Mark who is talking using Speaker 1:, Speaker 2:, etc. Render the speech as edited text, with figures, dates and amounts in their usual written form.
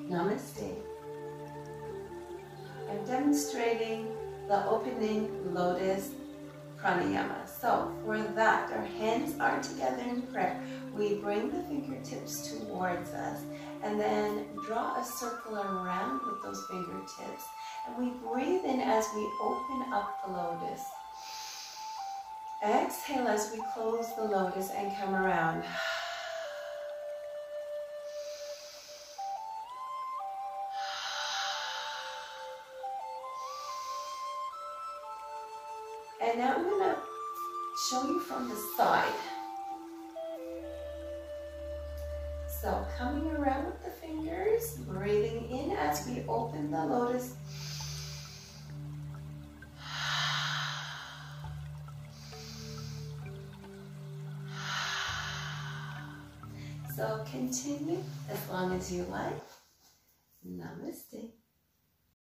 Speaker 1: Namaste. I'm demonstrating the opening Lotus Pranayama. So for that, our hands are together in prayer. We bring the fingertips towards us and then draw a circle around with those fingertips. And we breathe in as we open up the lotus. Exhale as we close the lotus and come around. And now I'm going to show you from the side. So coming around with the fingers, breathing in as we open the lotus. So continue as long as you like.